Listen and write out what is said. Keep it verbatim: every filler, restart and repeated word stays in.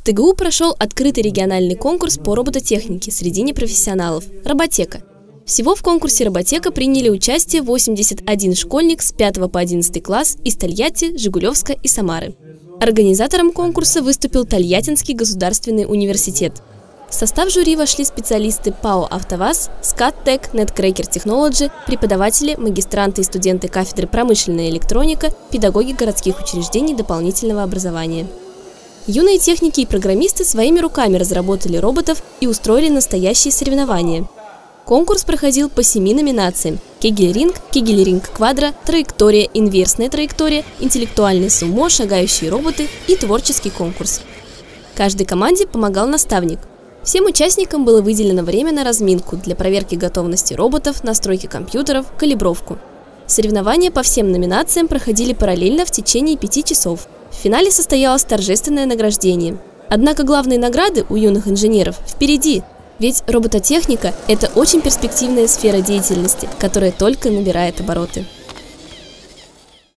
ТГУ прошел открытый региональный конкурс по робототехнике среди непрофессионалов «Роботека». Всего в конкурсе «Роботека» приняли участие восемьдесят один школьник с пятого по одиннадцатый класс из Тольятти, Жигулевска и Самары. Организатором конкурса выступил Тольяттинский государственный университет. В состав жюри вошли специалисты ПАО «АвтоВАЗ», «Скаттек», «Netcracker Technology», преподаватели, магистранты и студенты кафедры «Промышленная электроника», педагоги городских учреждений дополнительного образования. Юные техники и программисты своими руками разработали роботов и устроили настоящие соревнования. Конкурс проходил по семи номинациям: Кегельринг, Кегельринг Квадро, траектория, инверсная траектория, интеллектуальный сумо, шагающие роботы и творческий конкурс. Каждой команде помогал наставник. Всем участникам было выделено время на разминку для проверки готовности роботов, настройки компьютеров, калибровку. Соревнования по всем номинациям проходили параллельно в течение пяти часов. В финале состоялось торжественное награждение. Однако главные награды у юных инженеров впереди. Ведь робототехника – это очень перспективная сфера деятельности, которая только набирает обороты.